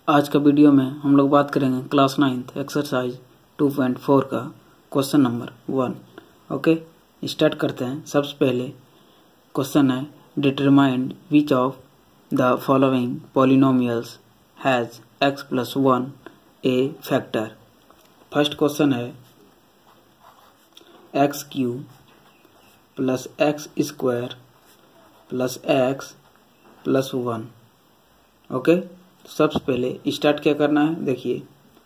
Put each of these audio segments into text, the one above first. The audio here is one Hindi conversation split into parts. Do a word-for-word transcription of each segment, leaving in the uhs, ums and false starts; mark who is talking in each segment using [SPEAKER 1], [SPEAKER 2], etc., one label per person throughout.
[SPEAKER 1] आज का वीडियो में हम लोग बात करेंगे class ninth exercise two point four का question number one. Okay, start करते हैं। सबसे पहले क्वेश्चन है determine which of the following polynomials has x plus one a factor. First question है x cube plus x square plus x plus one. Okay, सबसे पहले स्टार्ट क्या करना है, देखिए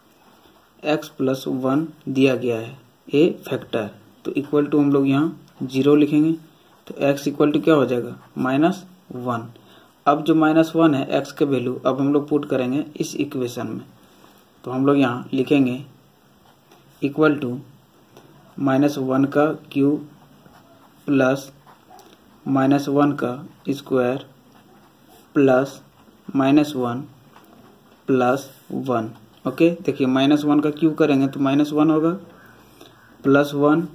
[SPEAKER 1] x प्लस वन दिया गया है ए फैक्टर, तो इक्वल टू हम लोग यहाँ जीरो लिखेंगे, तो x इक्वल टू क्या हो जाएगा माइनस वन। अब जो माइनस वन है x के वैल्यू अब हम लोग पुट करेंगे इस इक्वेशन में, तो हम लोग यहाँ लिखेंगे इक्वल टू माइनस वन का क्यूब प्लस माइनस वन का square plus minus one plus one. Okay, देखिए माइनस वन का क्यूब करेंगे तो माइनस वन होगा, plus one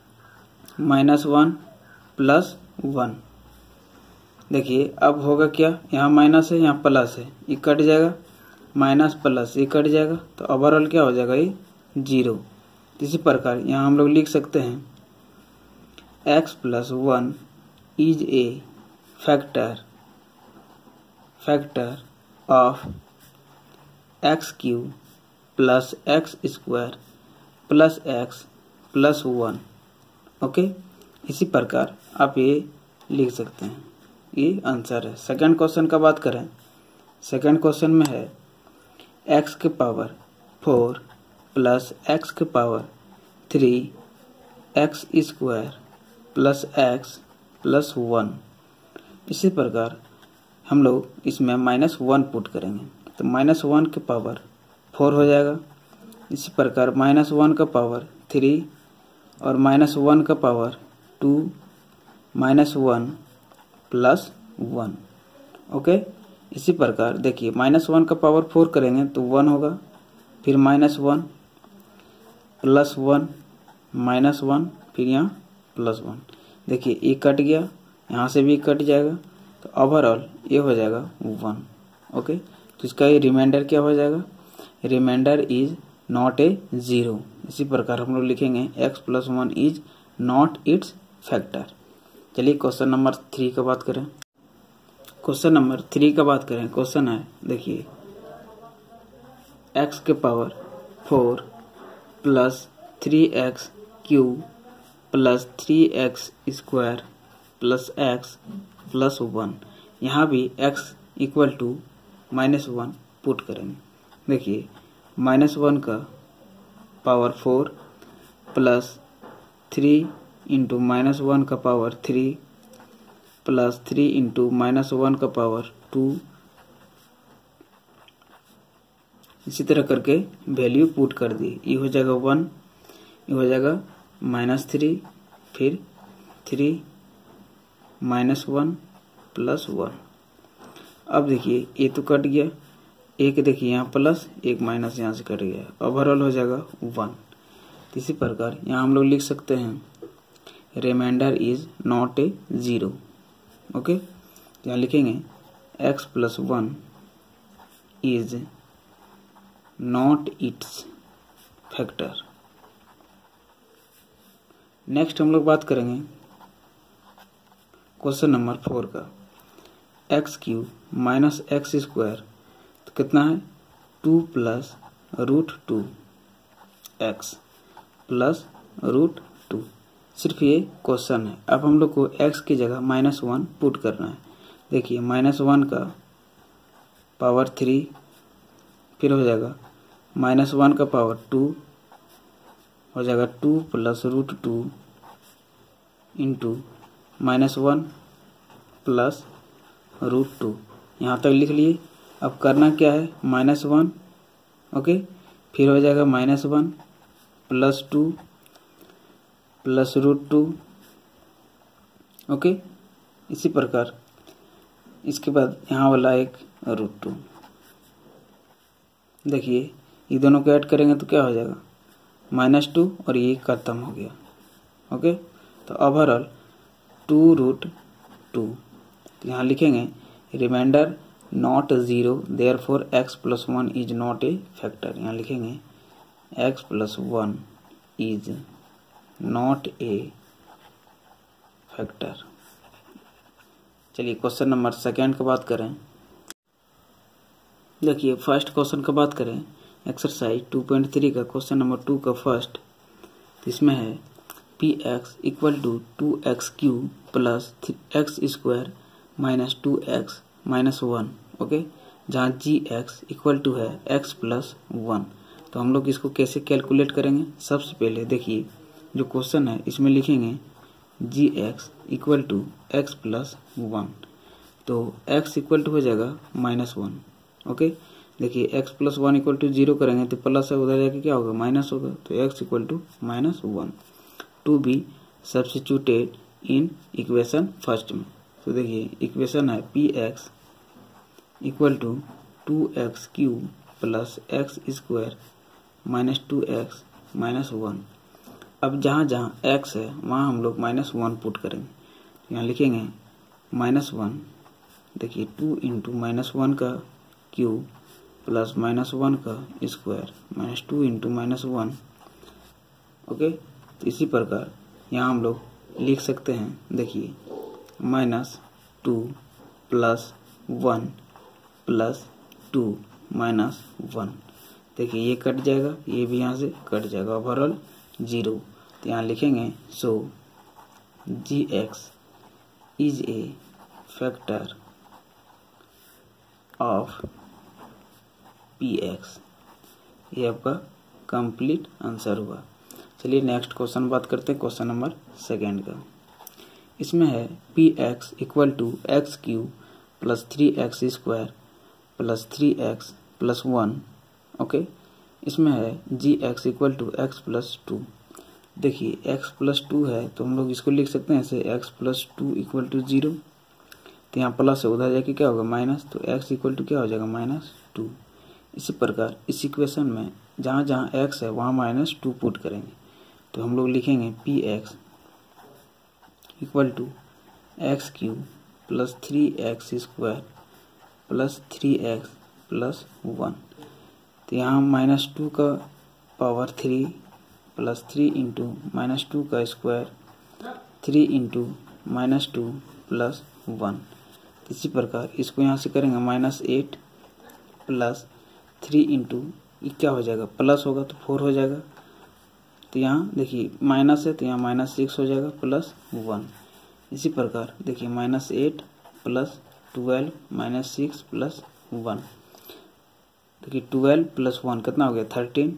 [SPEAKER 1] minus one plus one. देखिए अब होगा क्या, यहाँ माइनस है यहाँ प्लस है, ये कट जाएगा, माइनस प्लस ये कट जाएगा, तो ओवरऑल क्या हो जाएगा ये जीरो। इसी प्रकार यहाँ हम लोग लिख सकते हैं x plus one is a factor factor of x cube plus x square plus x plus one. Okay, इसी प्रकार आप ये लिख सकते हैं, ये आंसर है। सेकंड क्वेश्चन का बात करें, सेकंड क्वेश्चन में है एक्स के पावर फोर प्लस एक्स के power three x square plus x plus one. इसी प्रकार हम लोग इसमें माइनस वन पुट करेंगे, तो माइनस वन के पावर फोर हो जाएगा। इसी प्रकार माइनस वन का पावर थ्री और माइनस वन का power two minus one plus one. Okay, इसी प्रकार देखिए माइनस वन का पावर फोर करेंगे तो वन होगा, फिर minus one plus one minus one, फिर यहाँ प्लस वन। देखिए ये कट गया, यहाँ से भी कट जाएगा, तो ओवरऑल ये हो जाएगा वन। ओके, तो इसका ये रिमाइंडर क्या हो जाएगा, remainder is not a zero. इसी प्रकार हम लोग लिखेंगे x plus one is not its factor. चलिए क्वेश्चन नंबर थ्री का बात करें। क्वेश्चन नंबर थ्री का बात करें, क्वेश्चन है देखिए x के power four plus three x cube plus three x square plus x plus one. यहाँ भी x equal to minus one put करेंगे। देखिए माइनस वन का power four plus three into minus one का power three plus three into minus one का पावर टू, इसी तरह करके वैल्यू पुट कर दी। ये हो जाएगा वन, ये हो जाएगा माइनस थ्री, फिर three minus one plus one. अब देखिए ये तो कट गया, एक देखिए यहाँ प्लस एक माइनस यहाँ से कट गया, ओवरऑल हो जाएगा वन। इसी प्रकार यहाँ हम लोग लिख सकते हैं remainder is not a zero. Okay, यहाँ लिखेंगे x plus one is not its factor. Next हम लोग बात करेंगे क्वेश्चन नंबर फोर का, x cube minus x square, तो कितना है two plus root two x plus root two. सिर्फ ये क्वेश्चन है। अब हम लोग को x की जगह माइनस वन पुट करना है। देखिए माइनस वन का पावर थ्री, फिर हो जाएगा माइनस वन का पावर टू, हो जाएगा two plus root two into minus one plus root two. यहाँ तक लिख लिए। अब करना क्या है, माइनस वन, ओके, फिर हो जाएगा minus one plus two plus root two. Okay, इसी प्रकार इसके बाद यहाँ वाला एक रूट टू। देखिए ये दोनों को ऐड करेंगे तो क्या हो जाएगा माइनस टू, और ये खत्म हो गया। ओके, तो ओवरऑल टू रूट टू। यहाँ लिखेंगे remainder not zero, therefore x plus one is not a factor. यहाँ लिखेंगे x plus one is not a factor. चलिए क्वेश्चन नंबर सेकेंड का बात करें। देखिए फर्स्ट क्वेश्चन का बात करें, एक्सरसाइज टू पॉइंट थ्री का क्वेश्चन नंबर टू का फर्स्ट, तो इसमें है P x equal to two x cube plus x square minus two x minus one. Okay, जहाँ जी एक्स इक्वल टू है एक्स प्लस वन। तो हम लोग इसको कैसे कैलकुलेट करेंगे? सबसे पहले देखिए जो क्वेश्चन है इसमें लिखेंगे G x equal to x plus one, तो एक्स इक्वल टू हो जाएगा माइनस वन। ओके, देखिए x plus one equal to zero करेंगे तो प्लस है, उधर जाके क्या होगा? माइनस होगा। तो x equal to minus one to be substituted in equation first में। तो देखिए इक्वेशन है P x equal to two x cube plus x square minus two x minus one. अब जहाँ जहाँ x है वहाँ हम लोग माइनस वन पुट करेंगे। यहाँ लिखेंगे माइनस वन, देखिए टू इंटू माइनस वन का क्यूब प्लस माइनस वन का square minus two into minus one. Okay, तो इसी प्रकार यहाँ हम लोग लिख सकते हैं, देखिए minus two plus one plus two minus one. देखिए ये कट जाएगा, ये भी यहाँ से कट जाएगा, ओवरऑल जीरो। तो यहाँ लिखेंगे so g x is a factor of p x. ये आपका कंप्लीट आंसर हुआ। चलिए नेक्स्ट क्वेश्चन बात करते हैं, क्वेश्चन नंबर सेकेंड का। इसमें है P x equal to x cube plus three x square plus three x plus one. Okay, इसमें है g x equal to x plus two. देखिए एक्स प्लस टू है तो हम लोग इसको लिख सकते हैं ऐसे x plus two equal to zero. तो यहाँ प्लस है, उधर जाके क्या होगा? माइनस। तो एक्स इक्वल टू क्या हो जाएगा? Minus two. इसी प्रकार इस इक्वेशन में जहाँ जहाँ एक्स है वहाँ माइनस टू पुट करेंगे। तो हम लोग लिखेंगे p x equal to x cube plus three x square plus three x plus one. तो यहाँ माइनस टू का power three plus three into minus two का square three into minus two plus one. इसी प्रकार इसको यहाँ से करेंगे minus eight plus three into क्या हो जाएगा? प्लस होगा तो फोर हो जाएगा। तो यहाँ देखिए माइनस है तो यहाँ माइनस सिक्स हो जाएगा प्लस वन। इसी प्रकार देखिए minus eight plus twelve minus six plus one. देखिए ट्वेल्व प्लस वन कितना हो गया? थर्टीन।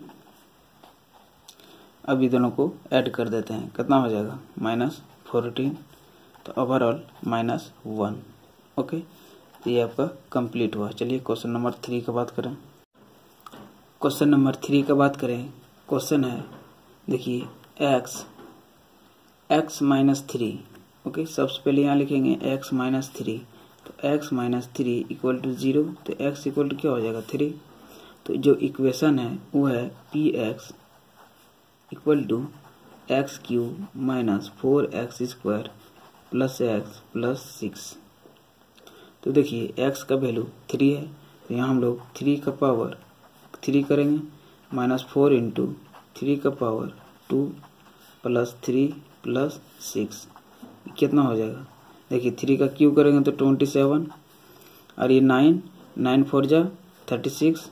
[SPEAKER 1] अब ये दोनों को ऐड कर देते हैं, कितना हो जाएगा? Minus fourteen. तो ओवरऑल माइनस वन। ओके, तो ये आपका कंप्लीट हुआ। चलिए क्वेश्चन नंबर थ्री का बात करें। क्वेश्चन नंबर थ्री का बात करें, क्वेश्चन है देखिए x x minus three. Okay, सबसे पहले यहाँ लिखेंगे एक्स माइनस थ्री। तो x minus three equal to zero. तो एक्स इक्वल टू क्या हो जाएगा? थ्री। तो जो इक्वेशन है वो है P x equal to x cube minus four x square plus x plus six. तो देखिए एक्स का वैल्यू थ्री है तो यहाँ हम लोग थ्री का पावर थ्री करेंगे माइनस फोर इंटू थ्री का power two plus three plus six. कितना हो जाएगा? देखिए थ्री का क्यूब करेंगे तो ट्वेंटी सेवन और ये नाइन, नाइन फोर जा थर्टी सिक्स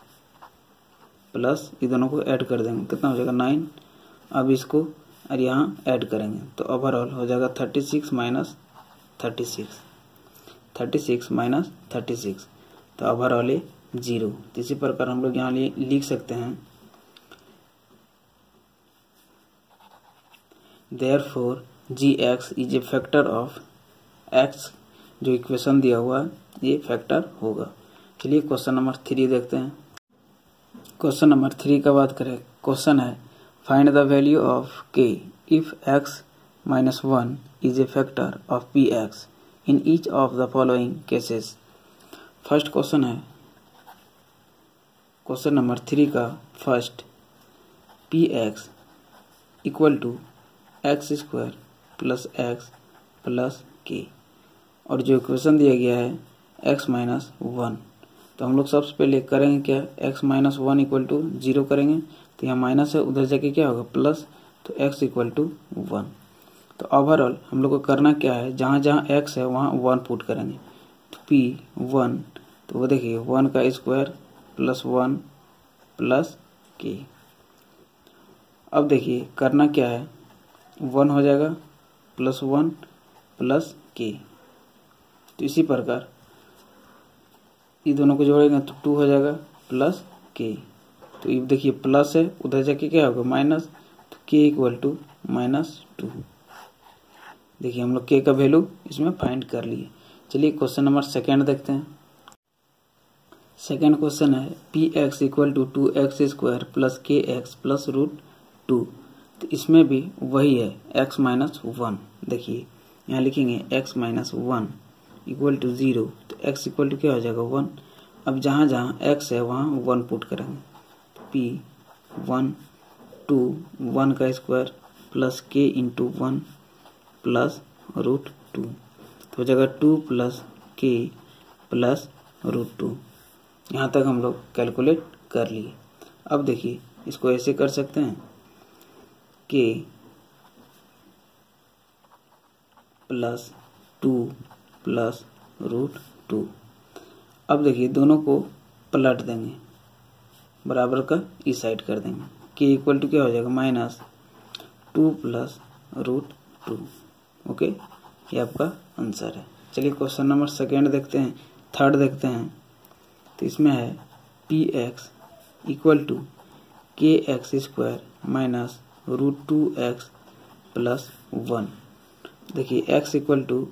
[SPEAKER 1] प्लस ये दोनों को ऐड कर देंगे, कितना हो जाएगा? नाइन। अब इसको और यहाँ ऐड करेंगे तो ओवरऑल हो जाएगा thirty six minus thirty six, thirty six minus thirty six. तो ओवरऑल ये जीरो। तो इसी प्रकार हम लोग यहाँ लिख सकते हैं therefore g x is a factor of x. जो इक्वेशन दिया हुआ है ये फैक्टर होगा। चलिए क्वेश्चन नंबर थ्री देखते हैं। क्वेश्चन नंबर थ्री का बात करें, क्वेश्चन है find the value of k if x minus one is a factor of p x in each of the following cases. First question है क्वेश्चन नंबर थ्री का first, p x equal to x square plus x plus k, और जो इक्वेशन दिया गया है एक्स माइनस वन। तो हम लोग सबसे पहले करेंगे क्या, x minus one equal to zero करेंगे, तो यहाँ माइनस है, उधर जाके क्या होगा प्लस, तो एक्स इक्वल टू वन। तो ओवरऑल हम लोग को करना क्या है, जहाँ जहाँ एक्स है वहाँ वन पुट करेंगे। तो पी वन, तो वो देखिए वन का स्क्वायर प्लस वन प्लस के। अब देखिए करना क्या है, वन हो जाएगा प्लस वन प्लस के। तो इसी प्रकार ये दोनों को जोड़ेंगे तो टू हो जाएगा प्लस के। तो ये देखिए प्लस है, उधर जाके क्या होगा माइनस, तो के इक्वल टू माइनस टू। देखिए हम लोग के का वैल्यू इसमें फाइंड कर लिए। चलिए क्वेश्चन नंबर सेकेंड देखते हैं। सेकेंड क्वेश्चन है P x equal to two x square plus k x plus root two. तो इसमें भी वही है एक्स माइनस वन। देखिए यहाँ लिखेंगे x minus one equal to zero, तो एक्स इक्वल टू क्या हो जाएगा वन। अब जहाँ जहाँ एक्स है वहाँ वन पुट करेंगे। तो पी वन टू वन का square plus k into one plus root two, तो हो जाएगा two plus k plus root two. यहाँ तक हम लोग कैलकुलेट कर लिए। अब देखिए इसको ऐसे कर सकते हैं k plus two plus root two. अब देखिए दोनों को पलट देंगे, बराबर का इस साइड कर देंगे। के इक्वल टू क्या हो जाएगा minus two plus root two. Okay, ये आपका आंसर है। चलिए क्वेश्चन नंबर सेकेंड देखते हैं, थर्ड देखते हैं। तो इसमें है P x equal to k x square minus root two x plus one. देखिए x equal to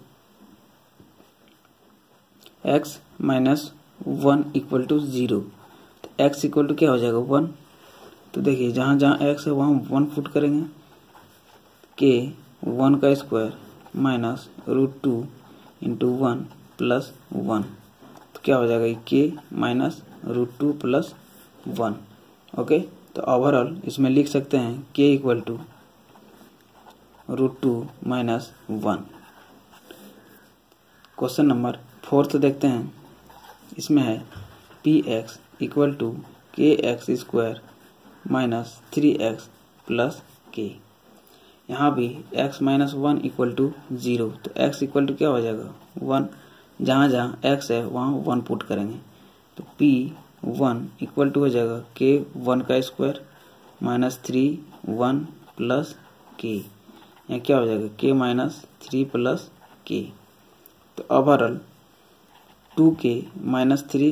[SPEAKER 1] x minus one equal to zero. तो एक्स इक्वल टू क्या हो जाएगा वन। तो देखिए जहाँ जहाँ एक्स है वहाँ वन पुट करेंगे। के वन का square minus root two into one plus one, तो क्या हो जाएगा k minus root two plus one. Okay, तो ओवरऑल इसमें लिख सकते हैं k equal to root two minus one. Question number fourth देखते हैं। इसमें है P x equal to k x square minus three x plus k. यहाँ भी x minus one equal to zero, तो x इक्वल टू क्या हो जाएगा वन। जहाँ जहाँ x है वहाँ वन पुट करेंगे। तो p वन इक्वल टू हो जाएगा के वन का square minus three one plus k. यहाँ क्या हो जाएगा k minus three plus k. तो overall two k minus three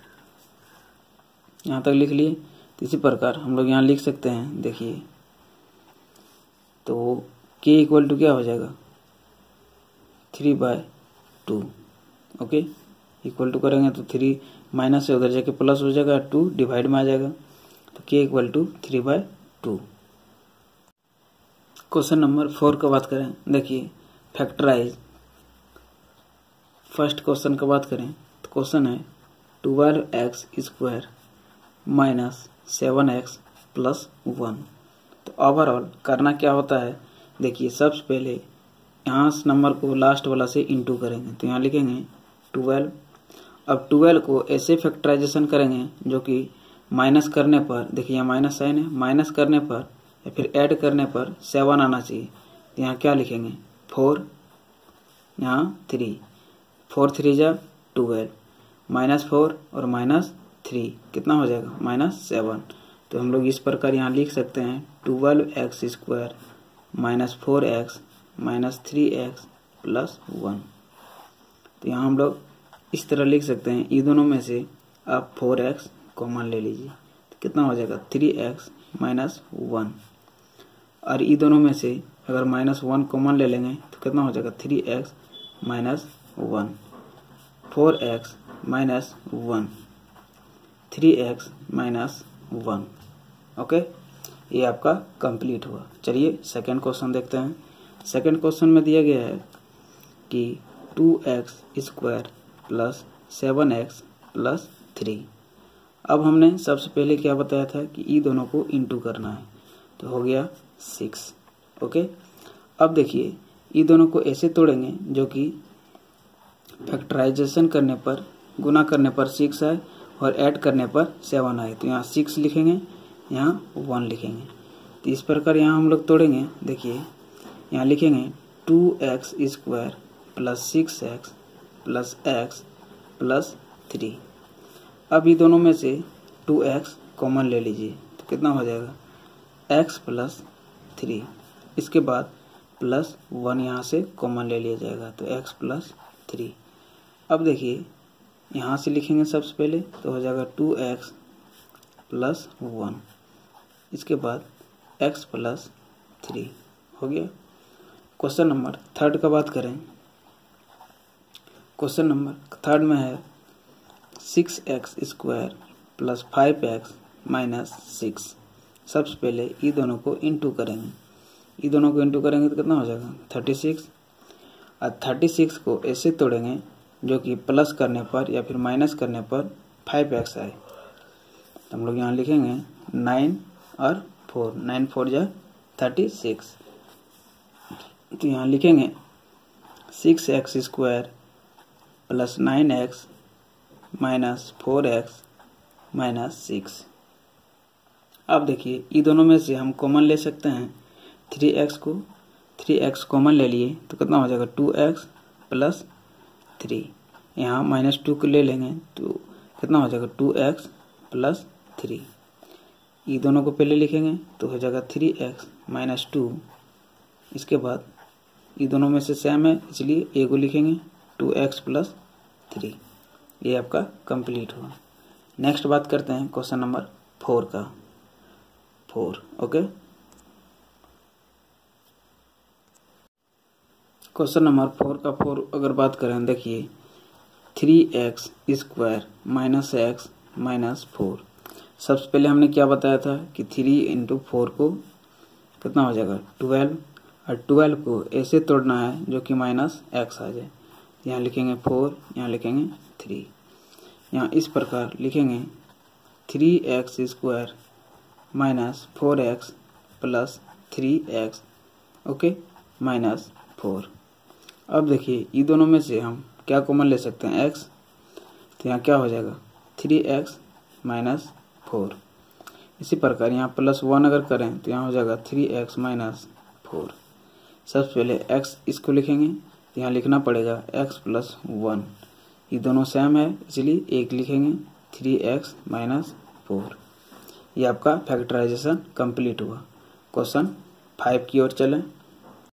[SPEAKER 1] यहाँ तक लिख लिए। तो इसी प्रकार हम लोग यहाँ लिख सकते हैं। देखिए तो k इक्वल टू क्या हो जाएगा three by two. Okay, equal to करेंगे तो थ्री माइनस से उधर जाके प्लस हो जाएगा, टू डिवाइड में आ जाएगा। तो k equal to three by two. Question number four का बात करें। देखिए फैक्टराइज। फर्स्ट क्वेश्चन का बात करें तो क्वेश्चन है twelve x square minus seven x plus one. तो ओवरऑल करना क्या होता है, देखिए सबसे पहले यहाँ नंबर को लास्ट वाला से इंटू करेंगे। तो यहाँ लिखेंगे ट्वेल्व। अब ट्वेल्व को ऐसे फैक्टराइजेशन करेंगे जो कि माइनस करने पर, देखिए यहाँ माइनस साइन है, माइनस करने पर या फिर ऐड करने पर सेवन आना चाहिए। तो यहाँ क्या लिखेंगे फोर, यहाँ थ्री, फोर थ्री जा ट्वेल्व, माइनस फोर और माइनस थ्री कितना हो जाएगा माइनस सेवन। तो हम लोग इस प्रकार यहाँ लिख सकते हैं twelve x square minus four x minus three x plus one. तो यहाँ हम लोग इस तरह लिख सकते हैं। ये दोनों में से आप फोर एक्स कॉमन ले लीजिए, तो कितना हो जाएगा थ्री एक्स माइनस वन। और ये दोनों में से अगर माइनस वन कॉमन ले लेंगे तो कितना हो जाएगा three x minus one, four x minus one, three x minus one. Okay, ये आपका कंप्लीट हुआ। चलिए सेकंड क्वेश्चन देखते हैं। सेकंड क्वेश्चन में दिया गया है कि two x square plus seven x plus three. अब हमने सबसे पहले क्या बताया था कि ई दोनों को इंटू करना है, तो हो गया सिक्स। ओके, अब देखिए ई दोनों को ऐसे तोड़ेंगे जो कि फैक्टराइजेशन करने पर, गुना करने पर सिक्स आए और ऐड करने पर सेवन आए, तो यहाँ सिक्स लिखेंगे, यहाँ वन लिखेंगे। तो इस प्रकार यहाँ हम लोग तोड़ेंगे। देखिए यहाँ लिखेंगे two x square plus six x plus x plus three. अब ये दोनों में से टू एक्स कॉमन ले लीजिए, तो कितना हो जाएगा x प्लस थ्री। इसके बाद प्लस वन यहाँ से कॉमन ले लिया जाएगा, तो x प्लस थ्री। अब देखिए यहाँ से लिखेंगे सबसे पहले, तो हो जाएगा टू एक्स प्लस वन। इसके बाद x प्लस थ्री हो गया। क्वेश्चन नंबर थर्ड का बात करें। क्वेश्चन नंबर थर्ड में है six x square plus five x minus six. सबसे पहले ये दोनों को इंटू करेंगे, ये दोनों को इंटू करेंगे तो कितना हो जाएगा थर्टी सिक्स। और थर्टी सिक्स को ऐसे तोड़ेंगे जो कि प्लस करने पर या फिर माइनस करने पर फाइव एक्स आए। तो हम लोग यहाँ लिखेंगे नाइन और फोर, नाइन फोर जा थर्टी सिक्स। तो यहाँ लिखेंगे six x square plus nine x minus four x minus six. अब देखिए ये दोनों में से हम कॉमन ले सकते हैं थ्री एक्स को, थ्री एक्स कॉमन ले लिए तो कितना हो जाएगा टू एक्स प्लस थ्री। यहाँ माइनस टू को ले लेंगे तो कितना हो जाएगा टू एक्स प्लस थ्री। ये दोनों को पहले लिखेंगे तो हो जाएगा थ्री एक्स माइनस टू। इसके बाद ये दोनों में से सेम है इसलिए ए को लिखेंगे टू एक्स प्लस थ्री। ये आपका कंप्लीट हुआ। नेक्स्ट बात करते हैं क्वेश्चन नंबर फोर का। Four okay. Question number four का फोर अगर बात करें, देखिए three x square minus x minus four. सबसे पहले हमने क्या बताया था कि थ्री इंटू फोर को कितना हो जाएगा ट्वेल्व, और ट्वेल्व को ऐसे तोड़ना है जो कि माइनस एक्स आ जाए। यहाँ लिखेंगे फोर, यहाँ लिखेंगे थ्री। यहाँ इस प्रकार लिखेंगे three x square minus four x plus three x okay minus four. अब देखिए ये दोनों में से हम क्या कॉमन ले सकते हैं x, तो यहाँ क्या हो जाएगा थ्री एक्स माइनस फोर। इसी प्रकार यहाँ प्लस वन अगर करें तो यहाँ हो जाएगा थ्री एक्स माइनस फोर। सबसे पहले x इसको लिखेंगे तो यहाँ लिखना पड़ेगा x प्लस वन। ये दोनों सेम है इसलिए एक लिखेंगे थ्री एक्स माइनस फोर। ये आपका फैक्टराइजेशन कंप्लीट हुआ। क्वेश्चन फाइव की ओर चलें।